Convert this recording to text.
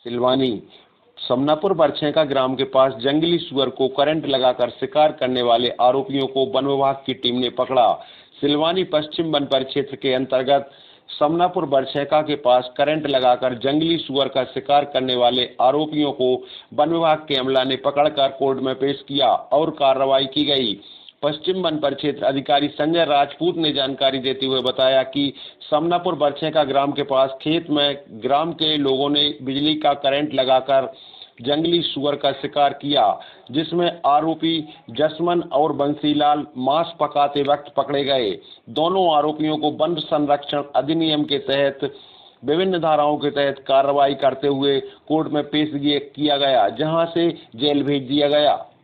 सिलवानी समनापुर बरछेका ग्राम के पास जंगली सुअर को करंट लगाकर शिकार करने वाले आरोपियों को वन विभाग की टीम ने पकड़ा। सिलवानी पश्चिम वन परिक्षेत्र के अंतर्गत समनापुर बरछेका के पास करंट लगाकर जंगली सुअर का शिकार करने वाले आरोपियों को वन विभाग के अमला ने पकड़कर कोर्ट में पेश किया और कार्रवाई की गई। पश्चिम वन परिक्षेत्र अधिकारी संजय राजपूत ने जानकारी देते हुए बताया कि समनापुर बरछेका ग्राम के पास खेत में ग्राम के लोगों ने बिजली का करंट लगाकर जंगली सुअर का शिकार किया, जिसमें आरोपी जसमन और बंसीलाल मांस पकाते वक्त पकड़े गए। दोनों आरोपियों को वन संरक्षण अधिनियम के तहत विभिन्न धाराओं के तहत कार्रवाई करते हुए कोर्ट में पेश किया गया, जहां से जेल भेज दिया गया।